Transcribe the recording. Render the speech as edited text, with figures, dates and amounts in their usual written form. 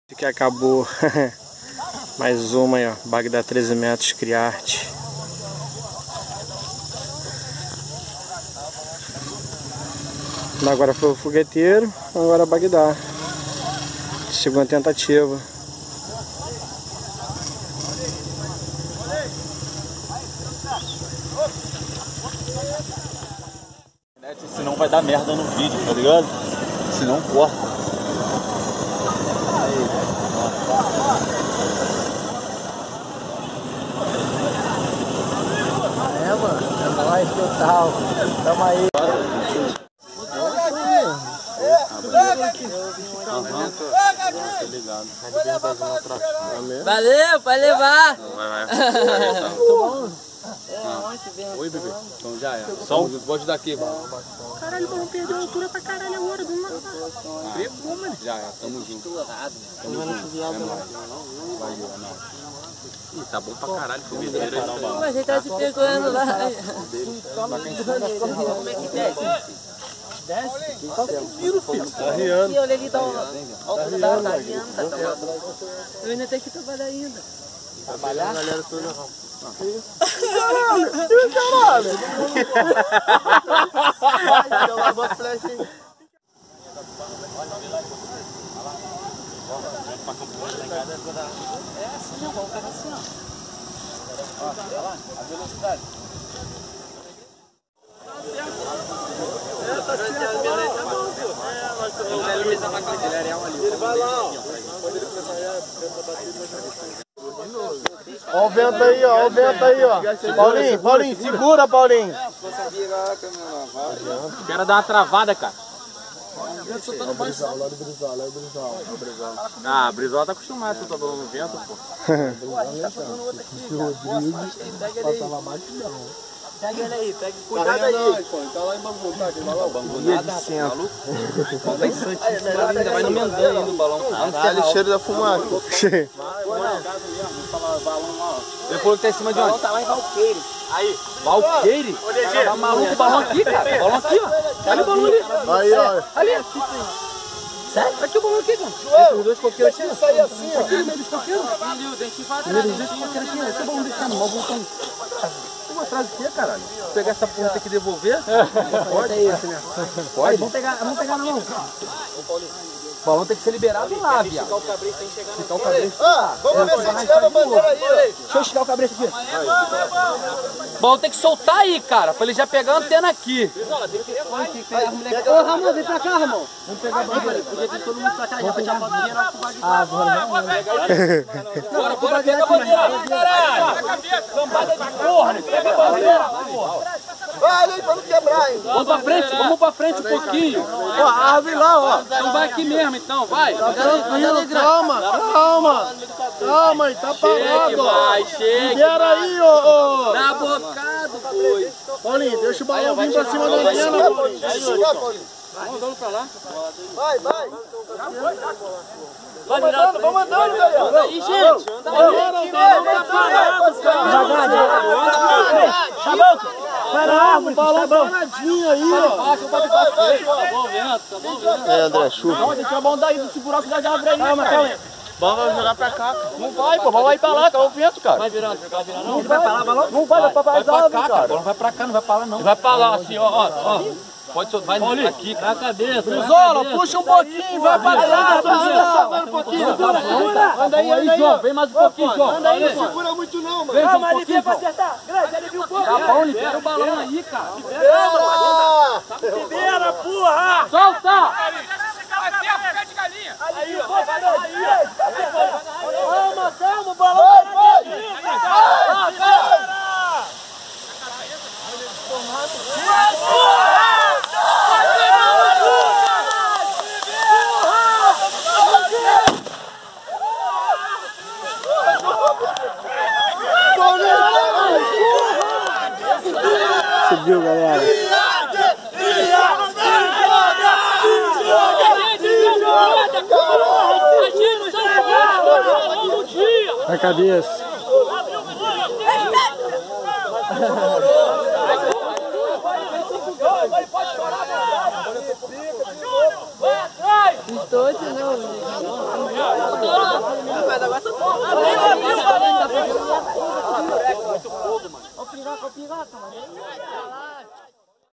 Que acabou. Mais uma aí, ó. Bagdá 13 metros, Criarte. Agora foi o fogueteiro, agora Bagdá. Segunda tentativa. Senão vai dar merda no vídeo, tá ligado? Senão corta. É, mano, é nóis total. Tamo aí. Valeu, pode levar. Oi, bebê. Então já é. Só vou ajudar aqui. Caralho, vamos perder a altura pra caralho agora. Do nada. Já é, tamo junto. Tamo junto. É nóis. Valeu, é nóis. Ih, tá bom pra caralho, fogueteiro aí. Mas ele tá se pegando lá. Como é que desce? Desce? Tá subindo, filho. Tá riando. Olha ali, tá riando, tá riando. Eu ainda tenho que trabalhar ainda. Trabalhar? Galera, tô não. Caralho! Eu lavo a flecha aí. É assim, ó, vamos ficar assim, ó. Olha lá, a velocidade. Ele vai lá, ó. Quando ele começar a bater, ó o vento aí, ó. Ó o vento aí, ó. Paulinho, segura, Paulinho. Quero dar uma travada, cara. Olha o Brizal. Ah, Brizal tá acostumado a soltar balão no vento, pô. Pô, a gente tá soltando outro aqui, cara. Pega ele aí. Pega ele aí, pega. Cuidado aí. Tá lá em Bangu, tá? Aquele balão. Bangu Ia nada, de centro. maluco. Ainda vai no Mendan ainda o balão. Caralho, cheiro da fumaça. Ele falou que tá em cima de O onde? balão tá lá em Valqueire. Aí, Valqueire? Tá maluco o balão aqui, cara. O balão aqui, ó. Olha o balão ali. Aí, ó. Ali. Sério? Aqui o balão aqui, cara. Entre os dois coqueiros aqui. Sair assim, ó. Aqui no meio dos coqueiros. No meio dos dois coqueiros aqui, ó. Esse balão deixando, mal voltando. Vou atrás do quê, caralho? Vou pegar essa porra, tem que devolver? Pode? Pode? Vamos pegar na mão. O balão tem que ser liberado lá, viado. Ficar o cabresto tem que chegar no cabresto. Vamos ver se tira a bandeira aí, ó. Deixa eu esticar o cabresto aqui. O balão tem que soltar aí, cara, pra ele já pegar a antena aqui. Ô, Ramon, vem pra cá, Ramon. Vamos pegar a bandeira. Podia ter todo mundo pra cá, já pra tirar a bandeira. Bora, pega a bandeira. Caralho. Cambada de porra, pega a bandeira, porra. Vai ali pra não quebrar, hein. Vamos pra frente um pouquinho. Ó, a árvore lá, ó. Então vai aqui mesmo, então, vai. Calma aí, tá parado, ó. Chega. Libera aí, ó. Tá bocado, foi. Paulinho, deixa o balão vir pra cima da antena, Paulinho. Vamos andando pra lá. Vai. Vamos andando, galera. Aí, gente. O balão paradinho aí, ó. É, André, chuva. Deixa a mão daí do segurar com as árvores aí. Calma. Vamos jogar pra cá. Não vai, pô. Vamos ir pra lá, tá o vento, cara. Vai virando, Não vai pra lá, balão? Não vai pra as árvores, cara. Não vai pra cá, não vai pra lá, não. Vai pra lá, assim, ó. Pode soltar, vai aqui. Na cabeça. Brizola, puxa um pouquinho, vai pra lá. Anda um pouquinho. Anda aí, João. Vem mais um pouquinho, João. Anda aí, não segura muito não, mano. Vem, João, um pouquinho, pra acertar. Grande, ele viu um pouco. Tá bom, libera o balão aí, cara. Libera, porra! Solta! Aí, calma, o balão vai! Subiu, galera. Na cabeça. Estou de novo. Ó o piroca, mano.